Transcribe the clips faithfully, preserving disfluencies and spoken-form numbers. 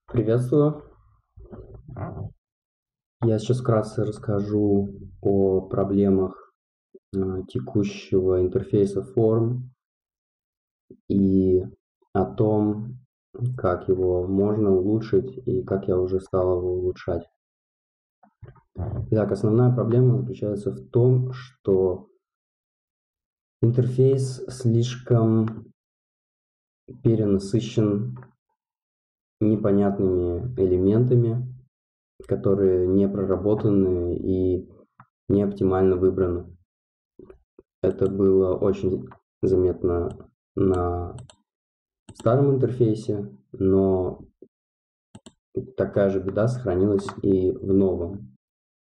Приветствую. Я сейчас вкратце расскажу о проблемах э, текущего интерфейса форм и о том, как его можно улучшить и как я уже стал его улучшать. Итак, основная проблема заключается в том, что интерфейс слишком перенасыщен непонятными элементами, которые не проработаны и не оптимально выбраны. Это было очень заметно на старом интерфейсе, но такая же беда сохранилась и в новом.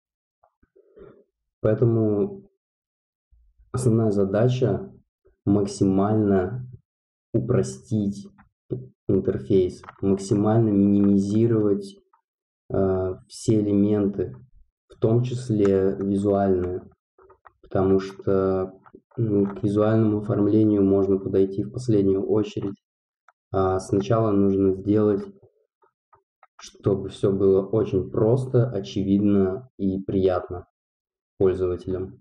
Поэтому основная задача максимально упростить интерфейс, максимально минимизировать э, все элементы, в том числе визуальные, потому что ну, к визуальному оформлению можно подойти в последнюю очередь. А сначала нужно сделать, чтобы все было очень просто, очевидно и приятно пользователям.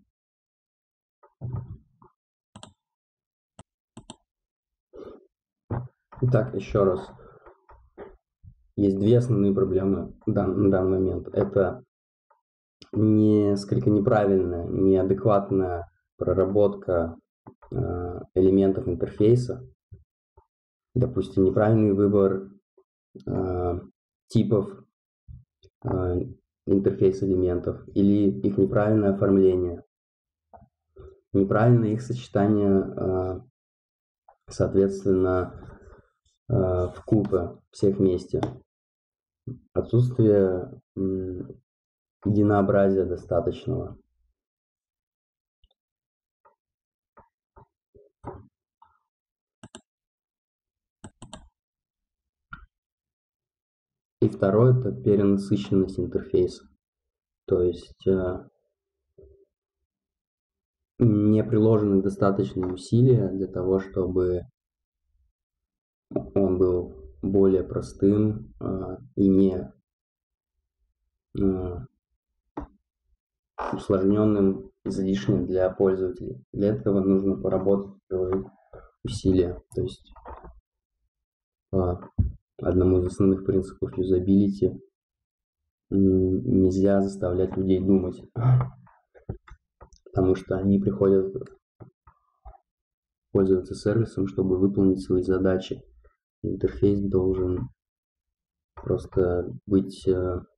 Итак, еще раз. Есть две основные проблемы на данный момент. Это несколько неправильная, неадекватная проработка элементов интерфейса. Допустим, неправильный выбор типов интерфейс элементов или их неправильное оформление, неправильное их сочетание, соответственно, в купе всех вместе, отсутствие единообразия достаточного. И второе – это перенасыщенность интерфейса. То есть не приложены достаточные усилия для того, чтобы он был более простым и не усложненным, излишним для пользователей. Для этого нужно поработать, приложить усилия. То есть по одному из основных принципов юзабилити нельзя заставлять людей думать, потому что они приходят пользоваться сервисом, чтобы выполнить свои задачи. Интерфейс должен просто быть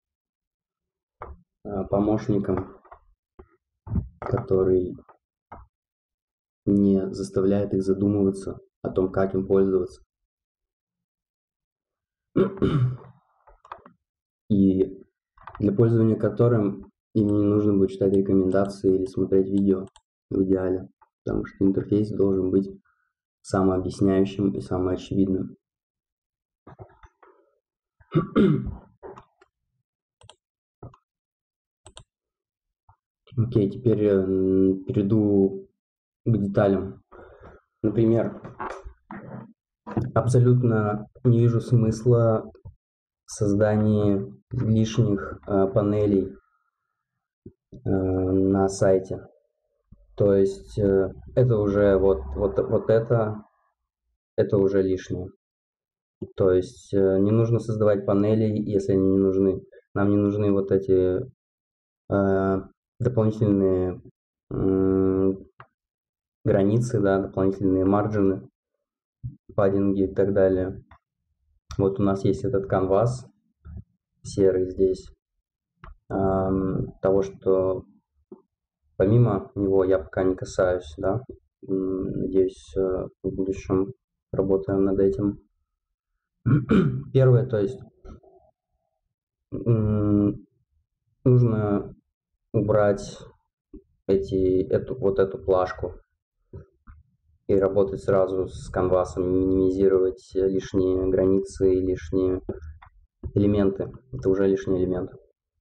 помощником, который не заставляет их задумываться о том, как им пользоваться. И для пользования которым им не нужно будет читать рекомендации или смотреть видео в идеале, потому что интерфейс должен быть самообъясняющим и самоочевидным. Окей, теперь перейду к деталям. Например, абсолютно не вижу смысла в создании лишних э, панелей э, на сайте. То есть э, это уже вот, вот, вот это, это уже лишнее. То есть э, не нужно создавать панели, если они не нужны. Нам не нужны вот эти э, дополнительные э, границы, да, дополнительные марджины, паддинги и так далее. Вот у нас есть этот канвас серый здесь. Э, того, что помимо него я пока не касаюсь, да. Надеюсь, в будущем работаем над этим. Первое, то есть нужно убрать эти, эту, вот эту плашку и работать сразу с канвасом, минимизировать лишние границы и лишние элементы. Это уже лишний элемент.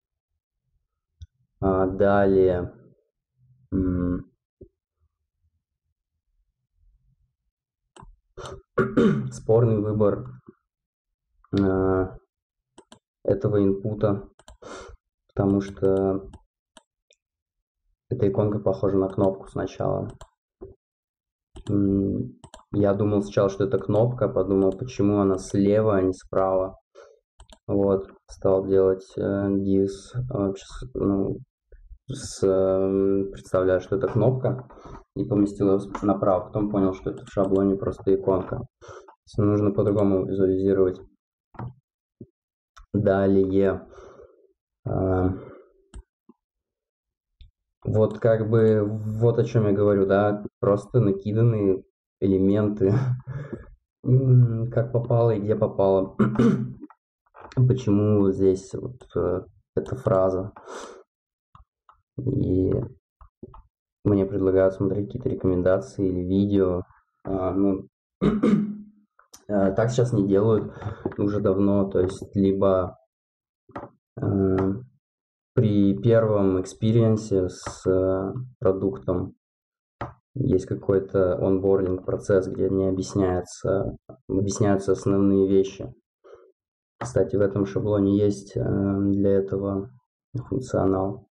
А далее спорный выбор этого инпута, потому что эта иконка похожа на кнопку сначала. Я думал сначала, что это кнопка, подумал, почему она слева, а не справа. Вот, стал делать э, div, э, ну, с, э, представляю, что это кнопка, и поместил ее направо. Потом понял, что это в шаблоне просто иконка. Нужно по-другому визуализировать. Далее. Э, вот как бы, вот о чем я говорю, да, просто накиданные элементы, как попало и где попало. Почему здесь вот э, эта фраза. И мне предлагают смотреть какие-то рекомендации или видео. А, ну, так сейчас не делают уже давно. То есть либо э, при первом экспириенсе с э, продуктом есть какой-то онбординг процесс, где мне объясняются, объясняются основные вещи. Кстати, в этом шаблоне есть э, для этого функционал.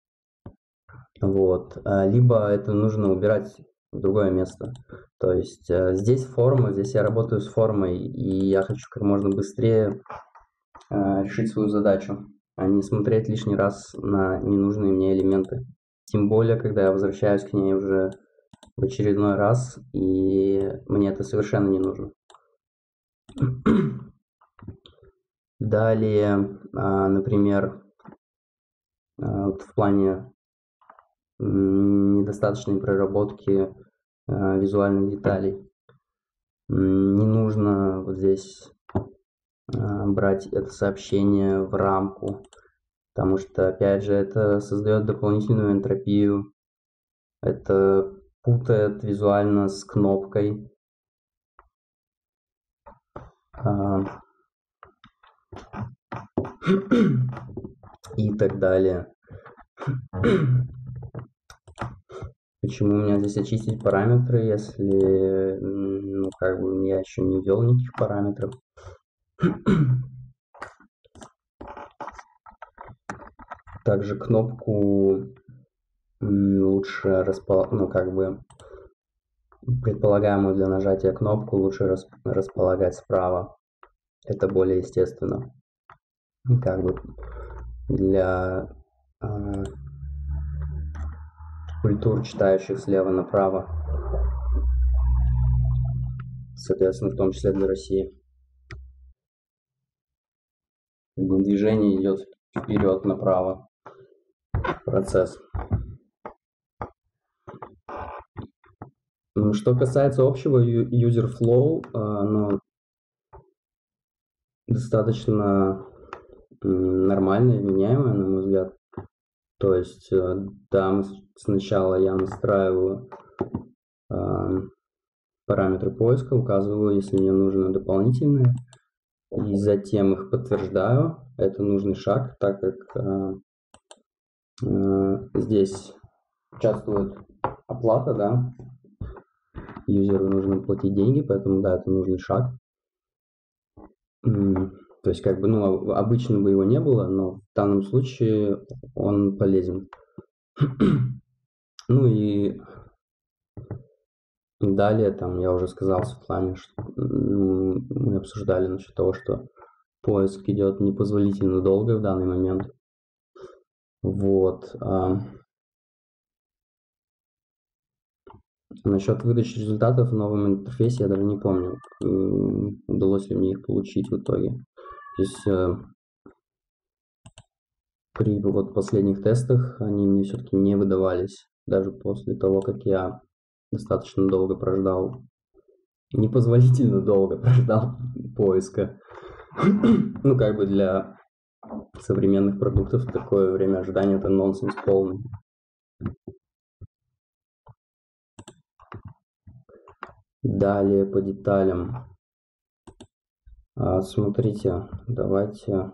Вот. Либо это нужно убирать в другое место. То есть э, здесь форма, здесь я работаю с формой, и я хочу как можно быстрее э, решить свою задачу, а не смотреть лишний раз на ненужные мне элементы. Тем более, когда я возвращаюсь к ней уже в очередной раз, и мне это совершенно не нужно. Далее, например, в плане недостаточной проработки визуальных деталей. Не нужно вот здесь брать это сообщение в рамку, потому что, опять же, это создает дополнительную энтропию, это путает визуально с кнопкой. И так далее. Почему у меня здесь очистить параметры, если ну, как бы я еще не ввел никаких параметров? Также кнопку лучше распол... ну, как бы предполагаемую для нажатия кнопку лучше располагать справа. Это более естественно. Как бы для э, культур, читающих слева направо. Соответственно, в том числе для России. Движение идет вперед направо. Процесс. Что касается общего user flow, оно достаточно нормальное, вменяемое, на мой взгляд. То есть, да, сначала я настраиваю параметры поиска, указываю, если мне нужно дополнительные, и затем их подтверждаю. Это нужный шаг, так как здесь участвует оплата, да, юзеру нужно платить деньги, поэтому да, это нужный шаг. То есть, как бы, ну, обычно бы его не было, но в данном случае он полезен. Ну и далее, там, я уже сказал Светлане, что мы обсуждали насчет того, что поиск идет непозволительно долго в данный момент. Вот. Насчет выдачи результатов в новом интерфейсе я даже не помню, удалось ли мне их получить в итоге. То есть э, при вот последних тестах они мне все-таки не выдавались, даже после того, как я достаточно долго прождал, непозволительно долго прождал поиска. Ну, как бы для современных продуктов такое время ожидания — это нонсенс полный. Далее по деталям. Смотрите, давайте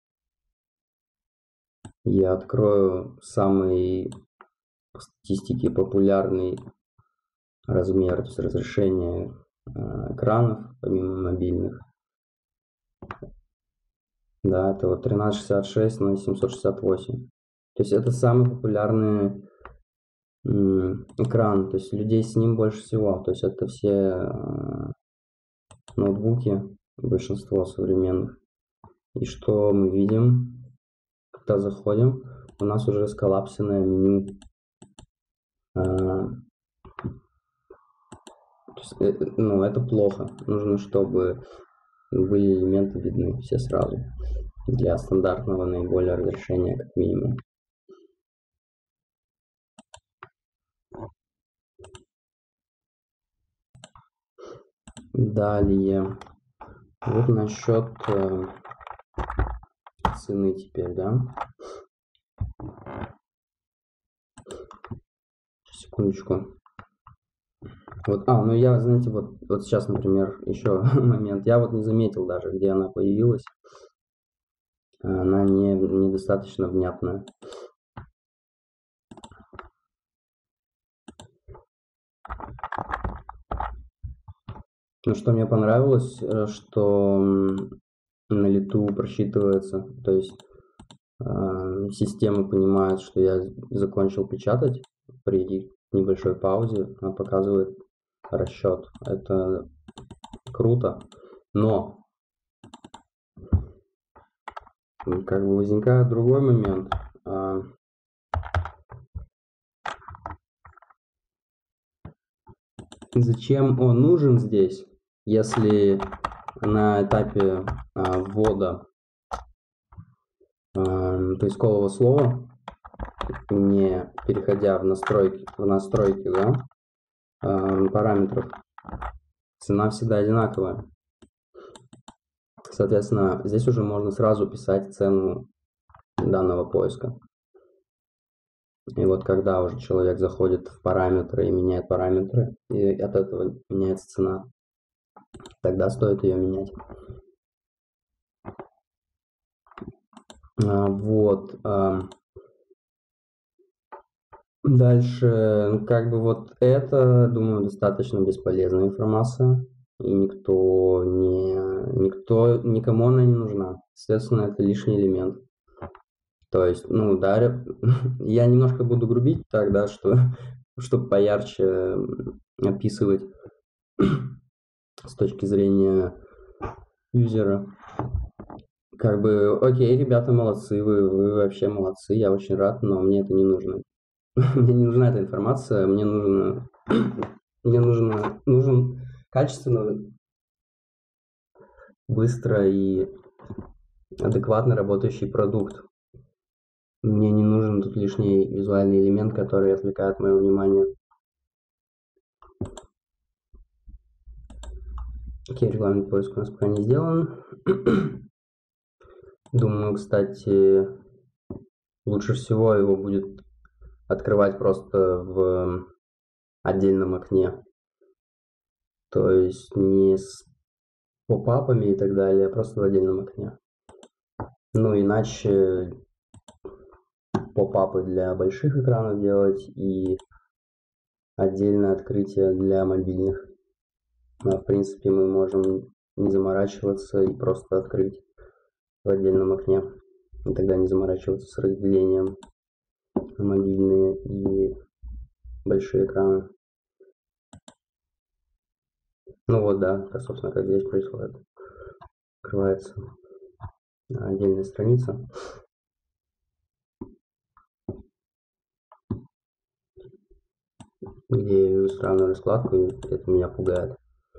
я открою самый по статистике популярный размер, то есть разрешение экранов, помимо мобильных. Да, это вот тринадцать шестьдесят шесть на семьсот шестьдесят восемь. То есть это самый популярный м, экран, то есть людей с ним больше всего. То есть это все э, ноутбуки, большинство современных. И что мы видим, когда заходим, у нас уже сколлапсенное меню. А, то есть, э, ну, это плохо. Нужно, чтобы были элементы видны все сразу. Для стандартного наиболее разрешения, как минимум. Далее. Вот насчет э, цены теперь, да? Секундочку. Вот, а, ну я, знаете, вот, вот сейчас, например, еще момент. Я вот не заметил даже, где она появилась. Она не, недостаточно внятная. Ну, что мне понравилось, э, что на лету просчитывается, то есть э, система понимает, что я закончил печатать при небольшой паузе, она показывает расчет. Это круто, но как бы возникает другой момент. А, зачем он нужен здесь, если на этапе а, ввода а, поискового слова, не переходя в настройки, в настройки, да, а, параметров, цена всегда одинаковая. Соответственно, здесь уже можно сразу писать цену данного поиска. И вот когда уже человек заходит в параметры и меняет параметры, и от этого меняется цена, тогда стоит ее менять. А, вот. А, дальше, ну, как бы вот это, думаю, достаточно бесполезная информация, и никто не, никто, никому она не нужна. Соответственно, это лишний элемент. То есть, ну, да, я немножко буду грубить тогда, что, чтобы поярче описывать с точки зрения юзера. Как бы, окей, ребята, молодцы, вы, вы вообще молодцы, я очень рад, но мне это не нужно. Мне не нужна эта информация, мне нужно, мне нужно, нужен качественно, быстро и адекватно работающий продукт. Мне не нужен тут лишний визуальный элемент, который отвлекает мое внимание. Окей, регламент поиска у нас пока не сделан. Думаю, кстати, лучше всего его будет открывать просто в отдельном окне. То есть не с поп-апами и так далее, а просто в отдельном окне. Ну, иначе поп-апы для больших экранов делать и отдельное открытие для мобильных. Но, в принципе, мы можем не заморачиваться и просто открыть в отдельном окне. И тогда не заморачиваться с разделением на мобильные и большие экраны. Ну вот, да, как, собственно, как здесь происходит. Открывается отдельная страница. Где я вижу странную раскладку, и это меня пугает.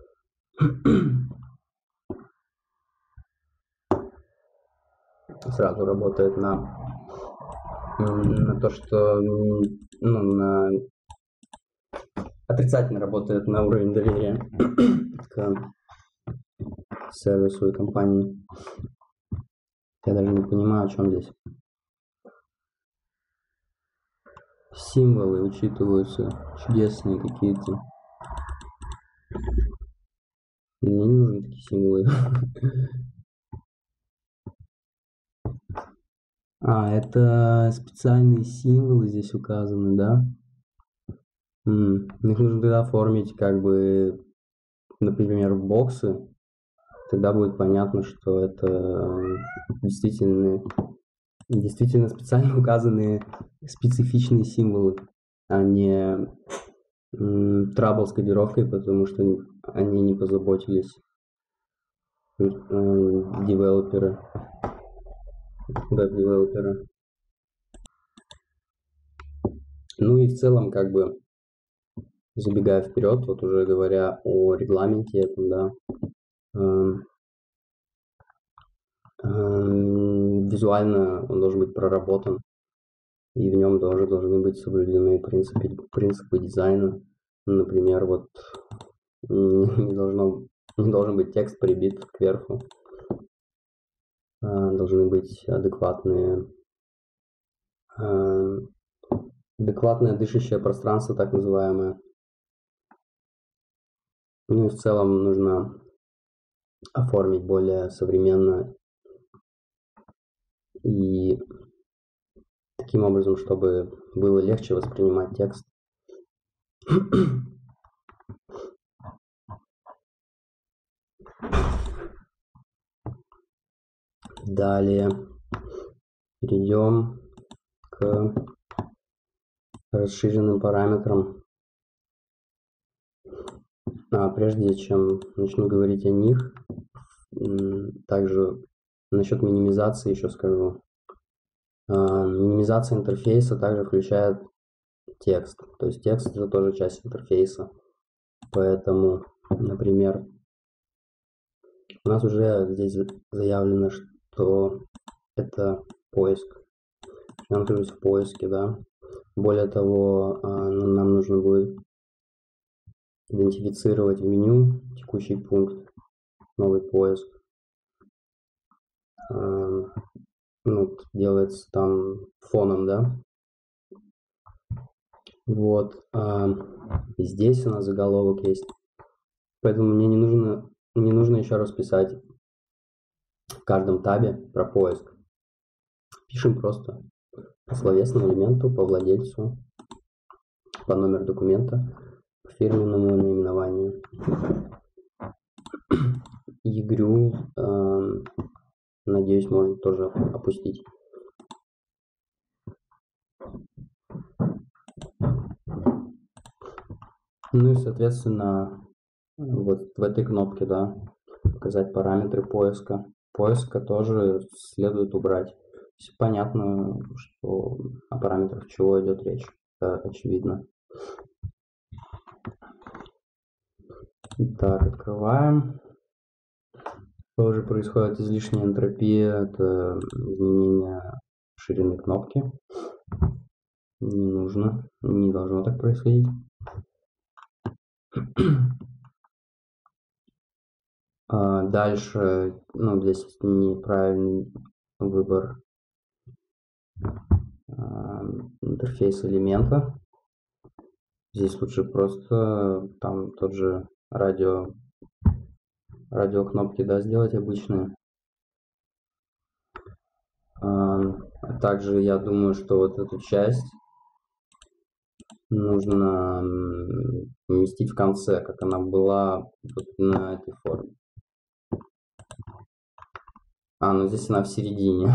Сразу работает на, на то, что ну, на отрицательно работает на уровень доверия к сервису и компании. Я даже не понимаю, о чем здесь. Символы учитываются, чудесные какие-то. Мне не нужны такие символы. А, это специальные символы здесь указаны, да? М, их нужно тогда оформить, как бы, например, в боксы. тогда будет понятно, что это действительно, действительно специально указанные специфичные символы, а не трабл с кодировкой, потому что они не позаботились, девелоперы, веб-девелоперы. Ну и в целом, как бы, забегая вперед, вот уже говоря о регламенте этом, да, э, э, визуально он должен быть проработан, и в нем тоже должны быть соблюдены принципы, принципы дизайна. Например, вот не, должно, не должен быть текст прибит кверху, э, должны быть адекватные э, адекватное дышащее пространство, так называемое. Ну и в целом нужно оформить более современно и таким образом, чтобы было легче воспринимать текст. Далее перейдем к расширенным параметрам. А прежде чем начну говорить о них, также насчет минимизации еще скажу. Минимизация интерфейса также включает текст. То есть текст это тоже часть интерфейса. Поэтому, например, у нас уже здесь заявлено, что это поиск. Я нахожусь в поиске, да. Более того, нам нужно будет идентифицировать в меню текущий пункт, новый поиск. Ну, делается там фоном, да. Вот. И здесь у нас заголовок есть. Поэтому мне не нужно, не нужно еще раз писать в каждом табе про поиск. Пишем просто по словесному элементу, по владельцу, по номеру документа, по фирменному наименованию. Игрю, э, надеюсь, можно тоже опустить. Ну и, соответственно, вот в этой кнопке, да, показать параметры поиска. Поиска тоже следует убрать. Все понятно, что о параметрах чего идет речь. Это очевидно. Так, открываем. Тоже происходит излишняя энтропия. Это изменение ширины кнопки. Не нужно, не должно так происходить. Дальше, ну, здесь неправильный выбор интерфейс элемента. Здесь лучше просто там тот же радио, радио кнопки, да, сделать обычные. Также я думаю, что вот эту часть нужно уместить в конце, как она была вот на этой форме. А, ну здесь она в середине.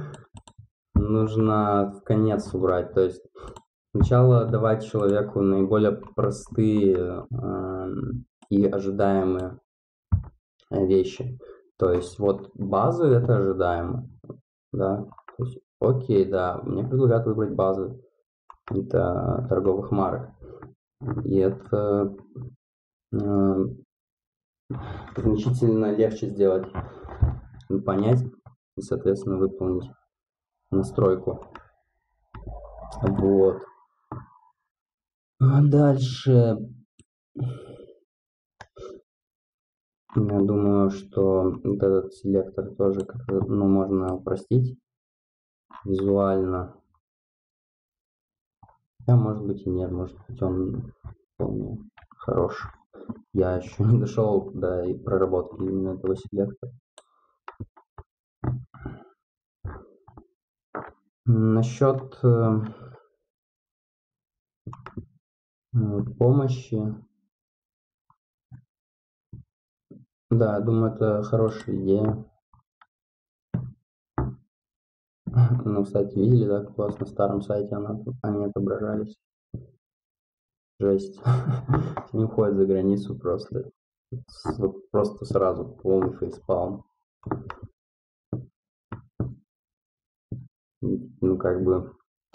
Нужно в конец убрать. То есть сначала давать человеку наиболее простые э, и ожидаемые вещи. То есть вот базы это ожидаемо. Да? То есть, окей, да, мне предлагают выбрать базы это торговых марок. И это э, значительно легче сделать, понять и, соответственно, выполнить настройку. Вот. А дальше я думаю, что вот этот селектор тоже как-то, ну, можно упростить визуально. А может быть и нет, может быть он вполне хорош. Я еще не дошел до и проработки именно этого селектора. Насчет э, помощи Да, думаю, это хорошая идея. Ну, кстати, видели, да, как у вас на старом сайте она, они отображались? Жесть. Они уходят за границу просто. Вот просто сразу полный фейспалм. Ну, как бы...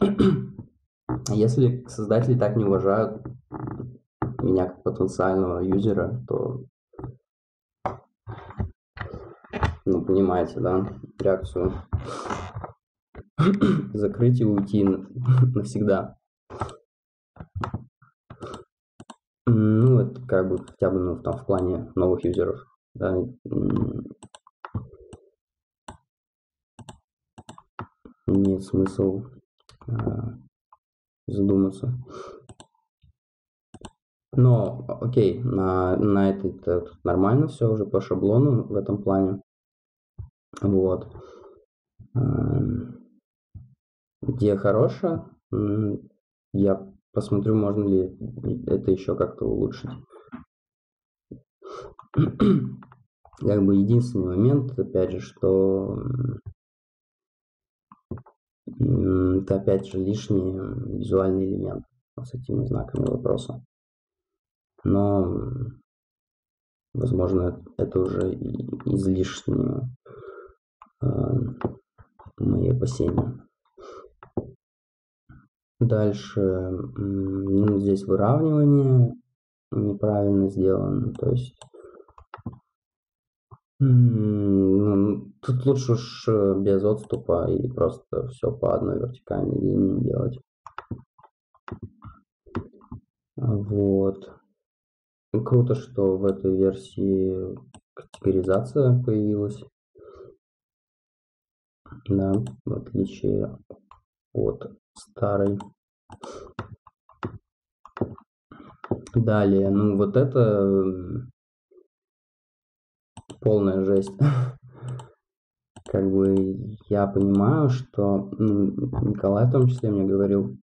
Если создатели так не уважают меня как потенциального юзера, то, ну, понимаете, да, реакцию закрыть и уйти навсегда. Ну, это как бы хотя бы, ну, там, в плане новых юзеров, да, имеет смысл э, задуматься. Но, окей, на, на это нормально все уже по шаблону в этом плане. Вот. Где хорошая, я посмотрю, можно ли это еще как-то улучшить. Как бы единственный момент, опять же, что это опять же лишний визуальный элемент с этими знаками вопроса. Но, возможно, это уже излишние э, мои опасения. Дальше ну, здесь выравнивание неправильно сделано, то есть ну, тут лучше уж без отступа и просто все по одной вертикальной линии делать. Вот. Круто, что в этой версии категоризация появилась. Да, в отличие от старой. Далее, ну вот это полная жесть. Как бы я понимаю, что ну, Николай в том числе мне говорил,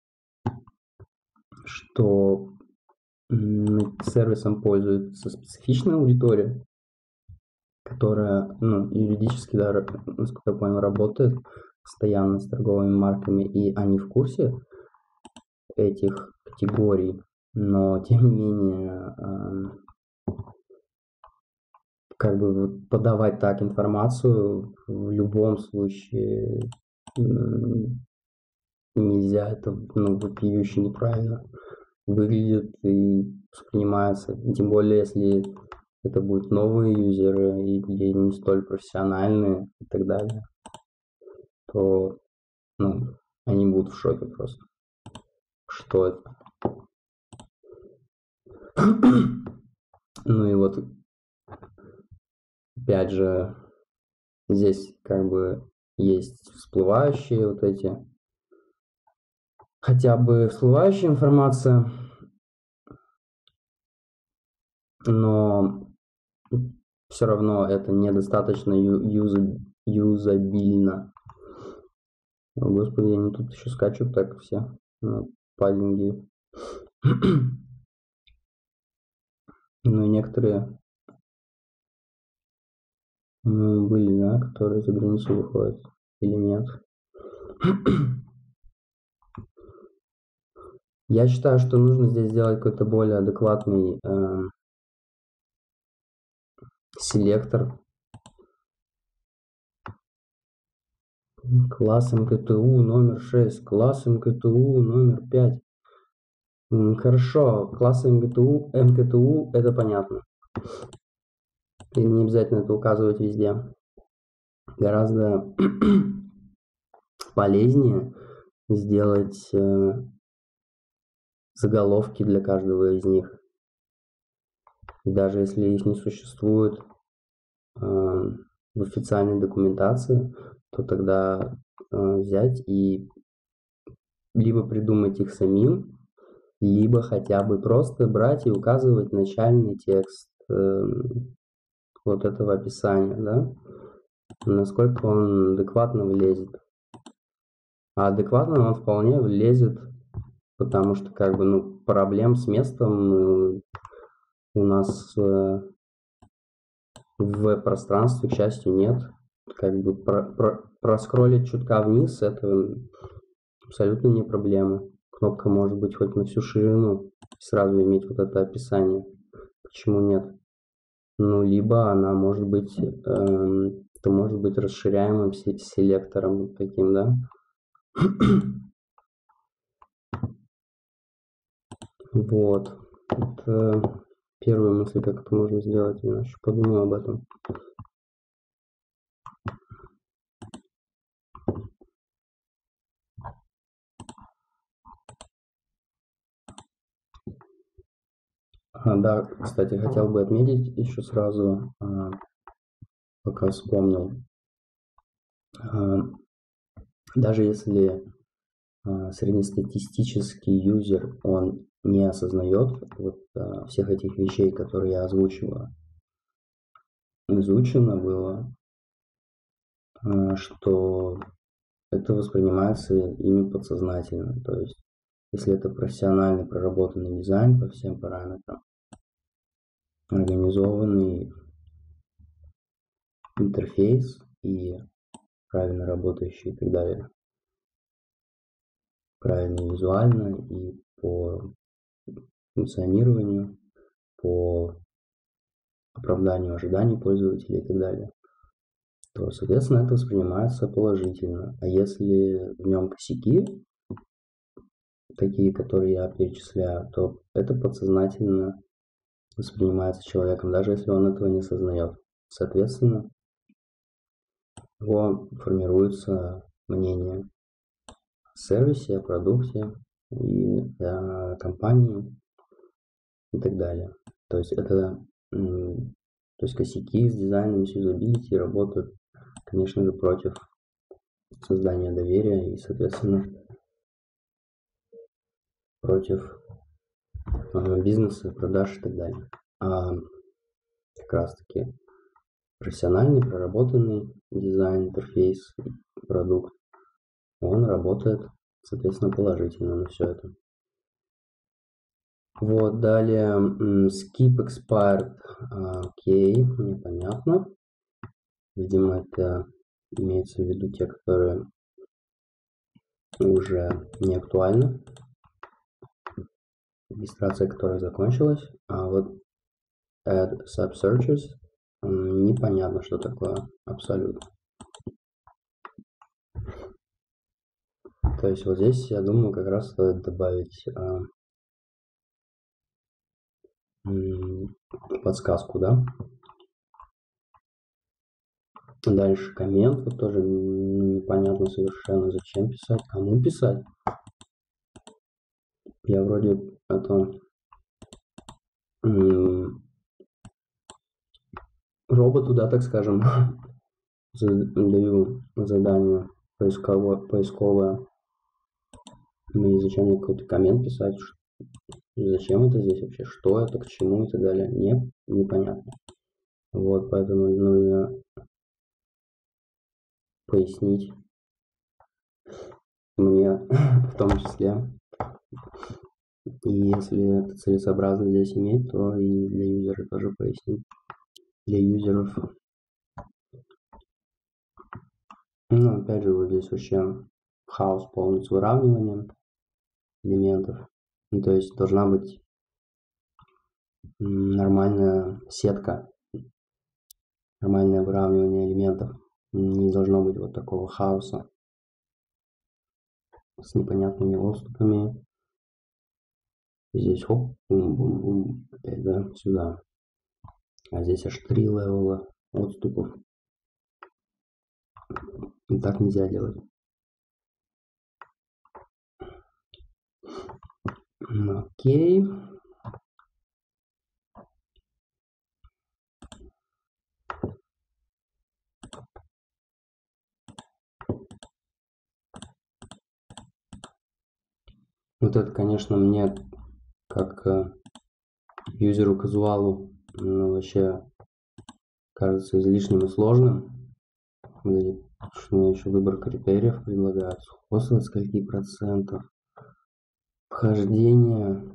что сервисом пользуется специфичная аудитория, которая ну, юридически, да, насколько я понял, работает постоянно с торговыми марками, и они в курсе этих категорий, но тем не менее как бы подавать так информацию в любом случае нельзя, это ну, вопиюще неправильно выглядит и воспринимается, тем более если это будут новые юзеры или не столь профессиональные и так далее, то ну, они будут в шоке просто. Что это? Ну и вот опять же здесь как бы есть всплывающие вот эти, хотя бы всплывающая информация, но все равно это недостаточно ю- юзабильно. О, господи, они тут еще скачут так все на паддинге. Ну и некоторые ну, были, да, которые за границу выходят или нет. Я считаю, что нужно здесь сделать какой-то более адекватный э, селектор. Класс МКТУ номер шесть, класс МКТУ номер пять. Хорошо, класс МКТУ, МКТУ это понятно. И не обязательно это указывать везде. Гораздо полезнее сделать э, заголовки для каждого из них. И даже если их не существует э, в официальной документации, то тогда э, взять и либо придумать их самим, либо хотя бы просто брать и указывать начальный текст э, вот этого описания, да, насколько он адекватно влезет. А адекватно он вполне влезет, потому что как бы ну проблем с местом э, у нас э, В веб-пространстве, к счастью, нет. Как бы про, про, проскроллить чутка вниз — это абсолютно не проблема. Кнопка может быть хоть на всю ширину, сразу иметь вот это описание. Почему нет? Ну, либо она может быть, эм, это может быть расширяемым селектором таким, да? Вот. Это первая мысль, как это можно сделать. Я еще подумаю об этом. А, да, кстати, хотел бы отметить еще сразу, а, пока вспомнил. А, даже если а, среднестатистический юзер, он не осознает вот а, всех этих вещей, которые я озвучиваю, изучено было, а, что это воспринимается ими подсознательно. То есть, если это профессиональный проработанный дизайн по всем параметрам, организованный интерфейс и правильно работающий и так далее, правильно визуально и по функционированию, по оправданию ожиданий пользователей и так далее, то, соответственно, это воспринимается положительно. А если в нем косяки, такие, которые я перечисляю, то это подсознательно воспринимается человеком, даже если он этого не осознает. Соответственно, у него формируется мнение о сервисе, о продукте и о компании и так далее. То есть это, то есть косяки с дизайном, с юзабилити работают, конечно же, против создания доверия и, соответственно, против бизнеса, продаж и так далее. А как раз таки профессиональный, проработанный дизайн, интерфейс, продукт, он работает, соответственно, положительно на все это. Вот, далее skip expired, окей, непонятно. Видимо, это имеется в виду те, которые уже не актуальны, регистрация которой закончилась. А вот add sub-searches, непонятно, что такое абсолютно. То есть вот здесь, я думаю, как раз стоит добавить а, подсказку, да. Дальше коммент, вот тоже непонятно совершенно, зачем писать, кому писать. Я вроде это роботу, да, так скажем, даю задание поисковое, поисковое. И зачем мне какой-то коммент писать, зачем это здесь вообще, что это, к чему и так далее. Нет, непонятно. Вот, поэтому нужно пояснить мне в том числе. И если это целесообразно здесь иметь, то и для юзера тоже пояснить. Для юзеров. Ну, опять же, вот здесь вообще хаос полный с выравниванием элементов. Ну, то есть должна быть нормальная сетка, нормальное выравнивание элементов. Не должно быть вот такого хаоса с непонятными отступами. Здесь хоп, бум-бум-бум, опять, да, сюда. А здесь аж три левела отступов. И так нельзя делать. Окей. Вот это, конечно, мне как юзеру-казуалу ну, вообще кажется излишним и сложным. Что мне еще выбор критериев предлагают. Сходство от скольки процентов. Вхождение.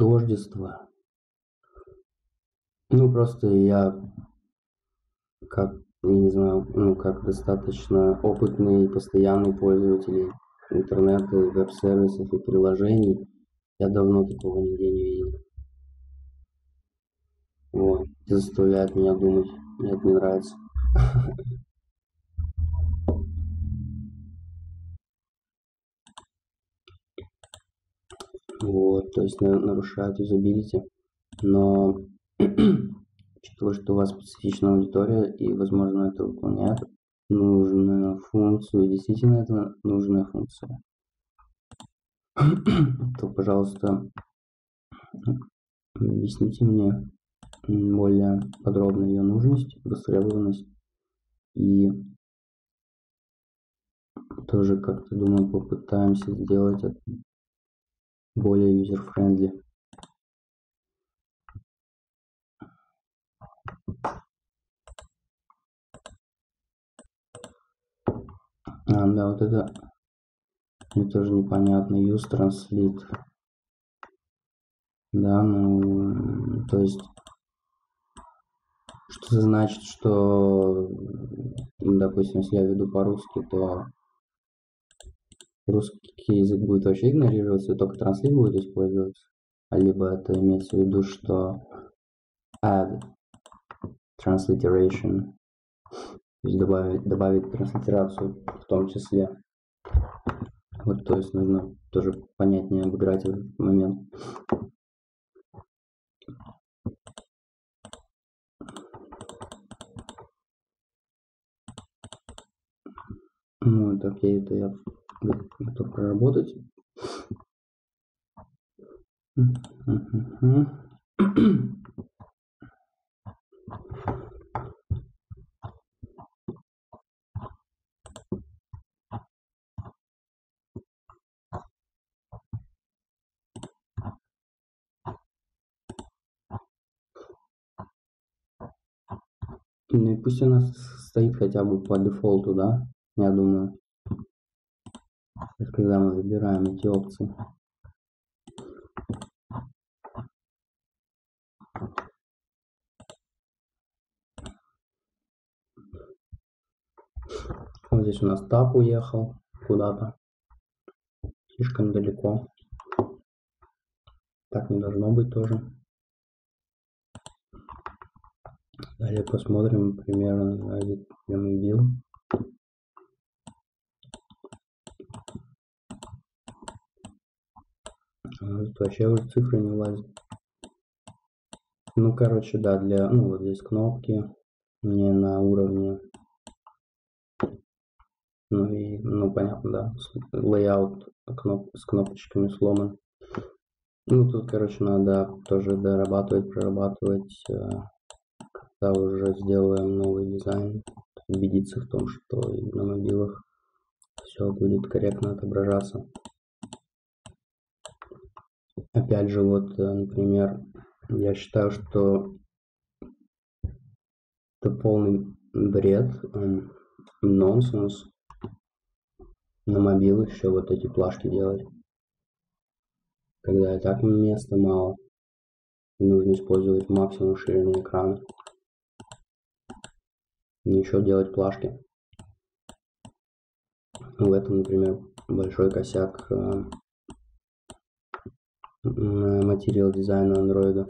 Тождество. Ну, просто я как, не знаю, ну, как достаточно опытный, постоянный пользователь интернета, веб-сервисов и приложений, я давно такого нигде не видел. Вот. Это заставляет меня думать. Мне это не нравится. Вот, то есть нарушают юзабилити. Но учитывая, что у вас специфичная аудитория и, возможно, это выполняет нужную функцию, действительно это нужная функция, то, пожалуйста, объясните мне более подробно ее нужность, востребованность и тоже как-то, думаю, попытаемся сделать это более user-friendly. А, да, вот это мне тоже непонятно. Use translate. Да, ну, то есть, что это значит, что, допустим, если я веду по-русски, то русский язык будет вообще игнорироваться, и только транслит будет использоваться. А либо это имеется в виду, что add transliteration, то есть добавить, добавить транслитерацию в том числе. Вот, то есть нужно тоже понятнее обыграть этот момент. Ну, вот, окей, это я готов проработать. Ну и пусть она стоит хотя бы по дефолту, да? Я думаю, когда мы выбираем эти опции. Вот здесь у нас тап уехал куда-то. Слишком далеко. Так не должно быть тоже. Далее посмотрим примерно на вид мобил. Тут вообще уже цифры не влазят. Ну, короче, да, для, ну, вот здесь кнопки не на уровне, ну и, ну, понятно, да, layout кноп, с кнопочками сломан. Ну, тут, короче, надо тоже дорабатывать, прорабатывать, когда уже сделаем новый дизайн, убедиться в том, что и на мобилах все будет корректно отображаться. Опять же, вот, например, я считаю, что это полный бред, нонсенс на мобилах еще вот эти плашки делать. Когда и так места мало, нужно использовать максимум ширины экрана. И еще делать плашки. В этом, например, большой косяк материал дизайна андроида.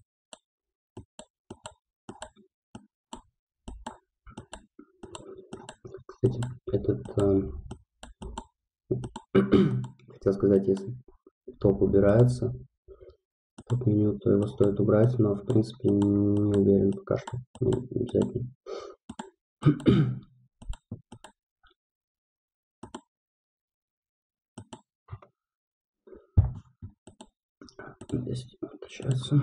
Кстати, этот хотел сказать, если топ убирается, топ-меню, то его стоит убрать, но в принципе не уверен пока что, не обязательно. Здесь отличается.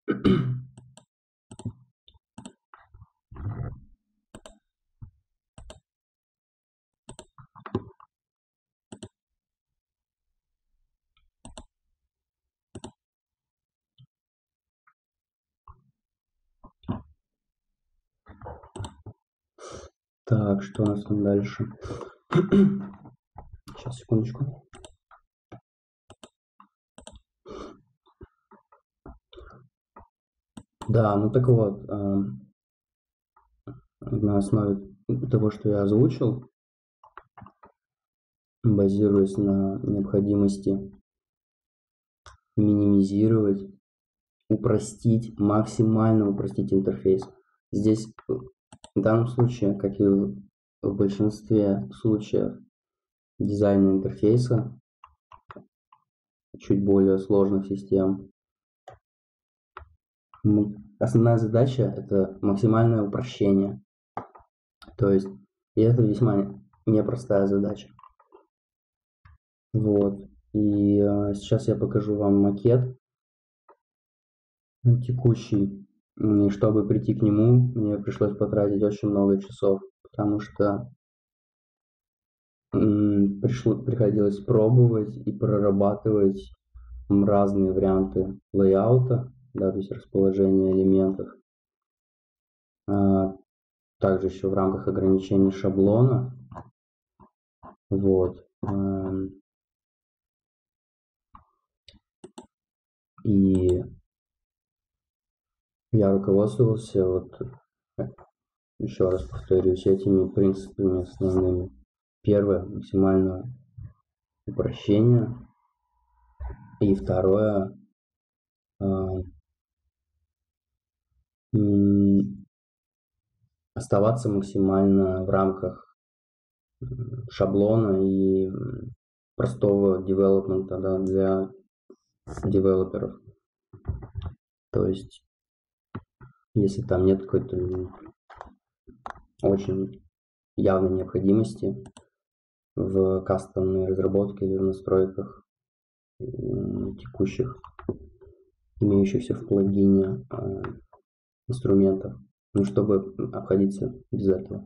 Так, что у нас там дальше? Сейчас, секундочку. Да, ну так вот, э, на основе того, что я озвучил, базируясь на необходимости минимизировать, упростить, максимально упростить интерфейс. Здесь в данном случае, как и в большинстве случаев дизайна интерфейса, чуть более сложных систем, основная задача – это максимальное упрощение. То есть, и это весьма непростая задача. Вот. И э, сейчас я покажу вам макет текущий. И чтобы прийти к нему, мне пришлось потратить очень много часов, потому что м, пришло, приходилось пробовать и прорабатывать разные варианты лейаута, да, то есть расположения элементов. А, также еще в рамках ограничений шаблона. Вот. И я руководствовался, вот, еще раз повторюсь, этими принципами основными. Первое – максимальное упрощение. И второе – оставаться максимально в рамках шаблона и простого девелопмента, да, для девелоперов. То есть, если там нет какой-то очень явной необходимости в кастомной разработке или в настройках текущих, имеющихся в плагине э, инструментов, ну, чтобы обходиться без этого.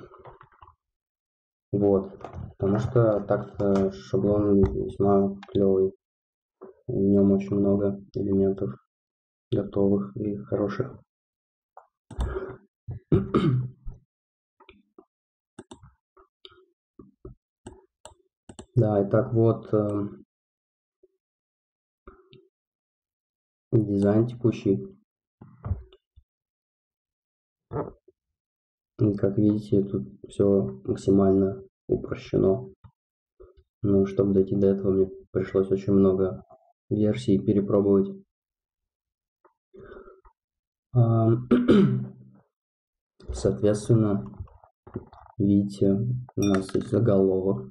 Вот, потому что так-то шаблон весьма клевый, в нем очень много элементов готовых и хороших. Да, и так вот, э, дизайн текущий. И как видите, тут все максимально упрощено. Но чтобы дойти до этого, мне пришлось очень много версий перепробовать. Соответственно, видите, у нас есть заголовок.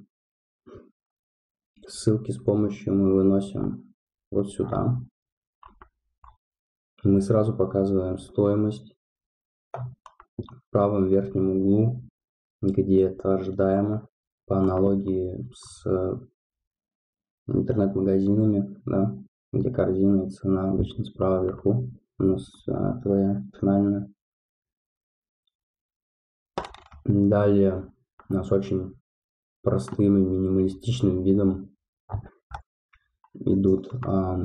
Ссылки с помощью мы выносим вот сюда. Мы сразу показываем стоимость в правом верхнем углу, где это ожидаемо, по аналогии с интернет-магазинами, да, где корзина и цена обычно справа вверху. У нас а, твоя финальная. Далее у нас очень простым и минималистичным видом идут а,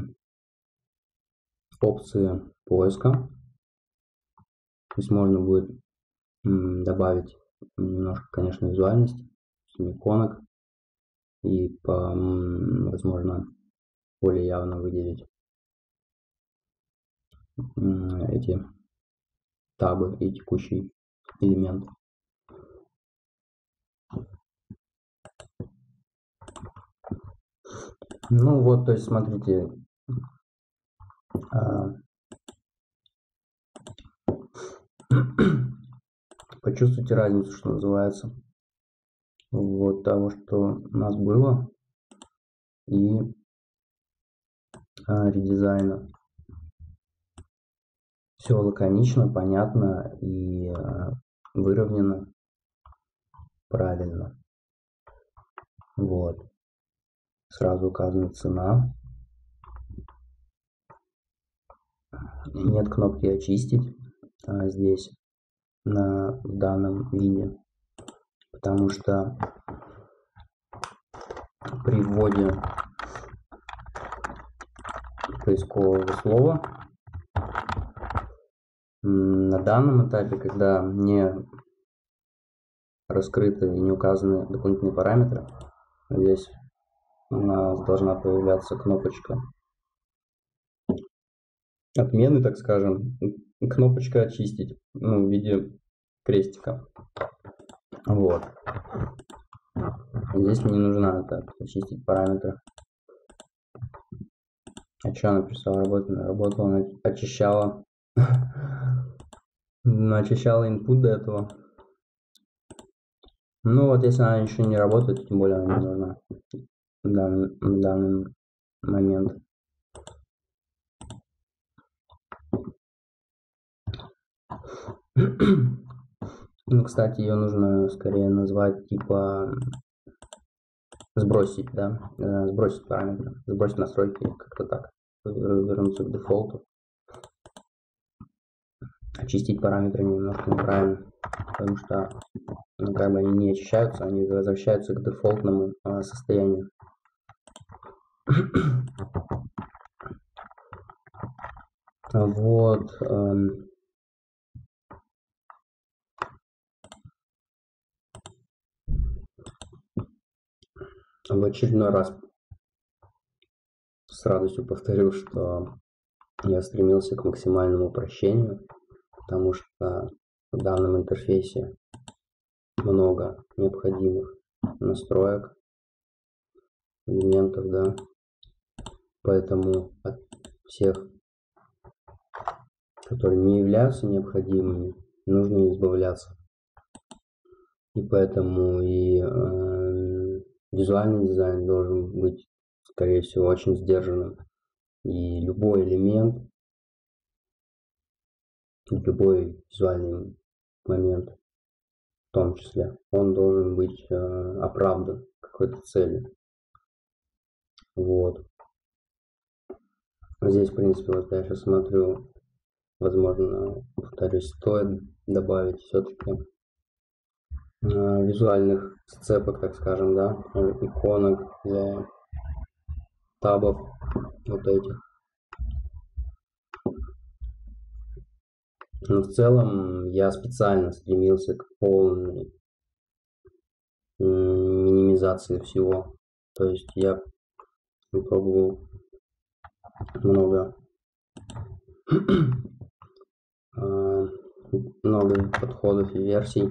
опции поиска. То есть можно будет м, добавить немножко, конечно, визуальность, иконок и, по, м, возможно, более явно выделить м, эти табы и текущий элемент. Ну вот, то есть смотрите, а, почувствуйте разницу, что называется, вот того, что у нас было, и а, редизайна. Все лаконично, понятно и а, выровнено, правильно. Вот. Сразу указана цена. Нет кнопки очистить а, здесь на в данном виде, потому что при вводе поискового слова на данном этапе, когда не раскрыты и не указаны дополнительные параметры, здесь у нас должна появляться кнопочка отмены, так скажем, кнопочка очистить, ну, в виде крестика. Вот. Здесь мне нужно так очистить параметры. А что она написала? Работала, работала, очищала. Очищала input до этого. Ну вот, если она еще не работает, тем более она не нужна в данный, в данный момент. Ну, кстати, ее нужно скорее назвать типа сбросить, да, сбросить параметры, сбросить настройки, как-то так, вернуться к дефолту. Очистить параметры немножко неправильно, потому что, ну, как бы они не очищаются, они возвращаются к дефолтному а, состоянию. Вот. Эм, в очередной раз с радостью повторю, что я стремился к максимальному упрощению, потому что в данном интерфейсе много необходимых настроек, элементов, да, поэтому от всех, которые не являются необходимыми, нужно избавляться. И поэтому и э, визуальный дизайн должен быть, скорее всего, очень сдержанным. И любой элемент, любой визуальный момент, в том числе, он должен быть э, оправдан какой-то целью. Вот. Здесь, в принципе, вот я сейчас смотрю, возможно, повторюсь, стоит добавить все-таки э, визуальных сцепок, так скажем, да, иконок для табов вот этих. Но в целом я специально стремился к полной минимизации всего. То есть я пробовал много много подходов и версий.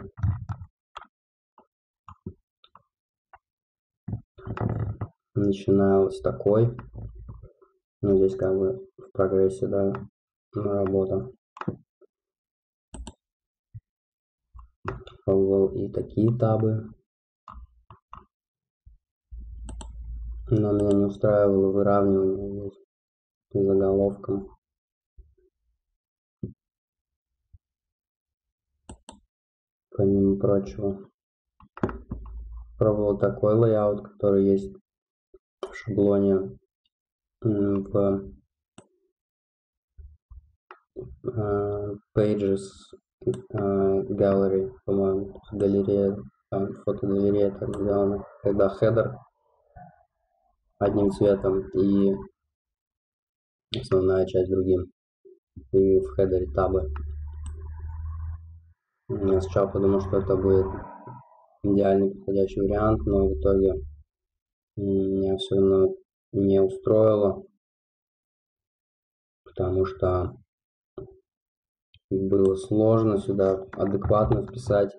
Начиная с такой. Ну, здесь как бы в прогрессе, да, работа. Пробовал и такие табы. Но меня не устраивало выравнивание здесь заголовком. Помимо прочего. Пробовал такой лейаут, который есть в шаблоне в uh, Pages uh, Gallery, по-моему, галерея, там фотогалерея так сделана, когда хедер одним цветом и основная часть другим, и в хедере табы. Я сначала подумал, что это будет идеальный подходящий вариант, но в итоге меня все равно не устроило, потому что было сложно сюда адекватно вписать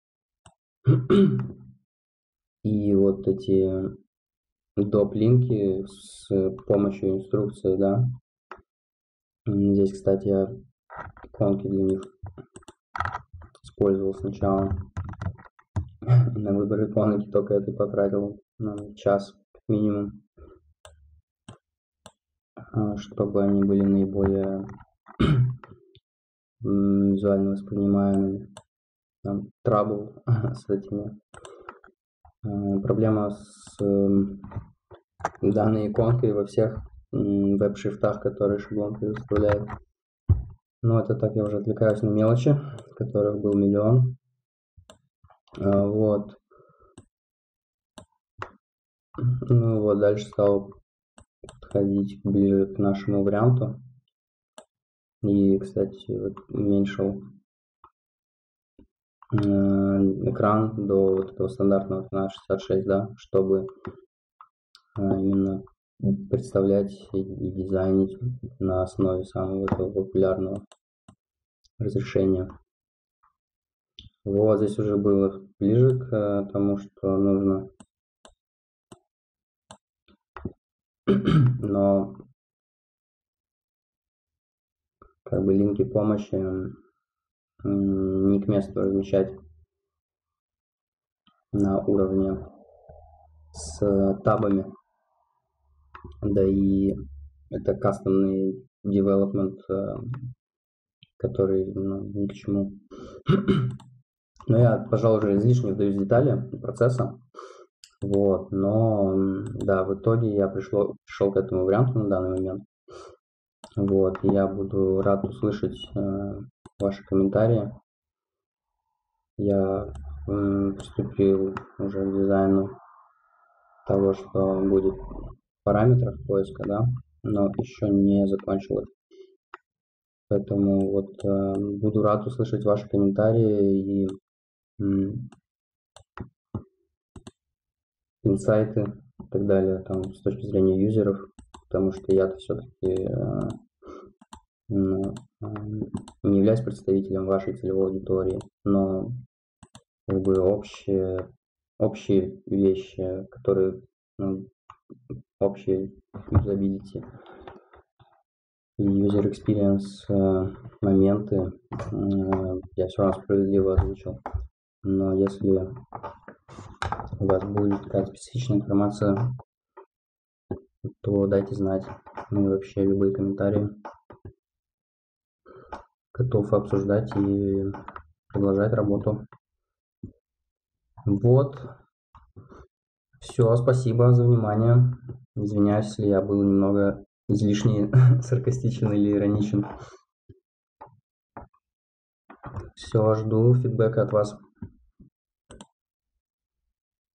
и вот эти доп-линки с помощью инструкции, да. Здесь, кстати, я иконки для них использовал сначала. На выбор иконки только это потратил ну, час как минимум, чтобы они были наиболее визуально воспринимаемыми. Там трабл с этими. Проблема с данной иконкой во всех веб-шрифтах, которые шаблон предоставляет. Но это так, я уже отвлекаюсь на мелочи, которых был миллион. Вот. Ну вот, дальше стал подходить ближе к нашему варианту. И, кстати, вот уменьшил э, экран до вот этого стандартного на шестьдесят шесть, да, чтобы э, именно представлять и, и дизайнить на основе самого этого популярного разрешения. Вот здесь уже было ближе к тому, что нужно. Но как бы линки помощи не к месту размещать на уровне с табами. Да и это кастомный development, который, ну, ни к чему. Но я, пожалуй, уже излишне вдаюсь в детали процесса. Вот, но да, в итоге я пришло, пришел к этому варианту на данный момент. Вот, и я буду рад услышать э, ваши комментарии. Я э, приступил уже к дизайну того, что будет в параметрах поиска, да, но еще не закончил их. Поэтому вот э, буду рад услышать ваши комментарии и э, инсайты и так далее, там, с точки зрения юзеров, потому что я-то все-таки э, не являюсь представителем вашей целевой аудитории, но как бы общие, общие вещи, которые, ну, общие юзабилити и user experience э, моменты э, я все равно справедливо озвучил. Но если у вас будет какая-то специфичная информация, то дайте знать. Ну и вообще любые комментарии. Готов обсуждать и продолжать работу. Вот. Все, спасибо за внимание. Извиняюсь, если я был немного излишне саркастичен или ироничен. Все, жду фидбэка от вас.